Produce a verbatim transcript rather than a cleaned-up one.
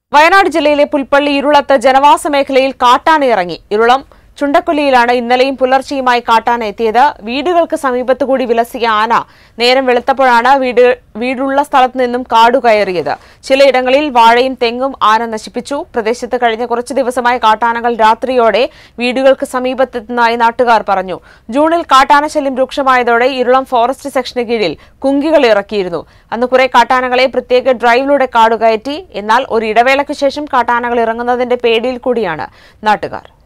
വയനാട് ജില്ലയിലെ പുൽപ്പള്ളി ഇരുളത്ത് ജനവാസ മേഖലയിൽ കാട്ടാന ഇറങ്ങി. ഇരുളം ചുണ്ടക്കൊല്ലിയിലാണ് ഇന്നലെയും പുലർച്ചെയുമായി കാട്ടാന എത്തിയത്. വീടുകൾക്ക് സമീപത്തുകൂടി വിലസിയ ആന നേരം വെളുത്തപ്പോഴാണ് വീട് വീടുള്ള സ്ഥലത്ത് നിന്നും കാടു കയറിയത്. ചിലയിടങ്ങളിൽ വാഴയും തെങ്ങും ആന നശിപ്പിച്ചു. പ്രദേശത്ത് കഴിഞ്ഞ കുറച്ചു ദിവസമായി കാട്ടാനകൾ രാത്രിയോടെ വീടുകൾക്ക് സമീപത്തെത്തുന്നതായി നാട്ടുകാർ പറഞ്ഞു. ജൂണിൽ കാട്ടാന ശല്യം രൂക്ഷമായതോടെ ഇരുളം ഫോറസ്റ്റ് സെക്ഷന് കീഴിൽ കുങ്കികൾ ഇറക്കിയിരുന്നു. അന്ന് കുറെ കാട്ടാനകളെ പ്രത്യേക ഡ്രൈവിലൂടെ കാടുകയറ്റി. എന്നാൽ ഒരു ഇടവേളയ്ക്ക് ശേഷം കാട്ടാനകൾ ഇറങ്ങുന്നതിന്റെ പേടിയിൽ കൂടിയാണ് നാട്ടുകാർ.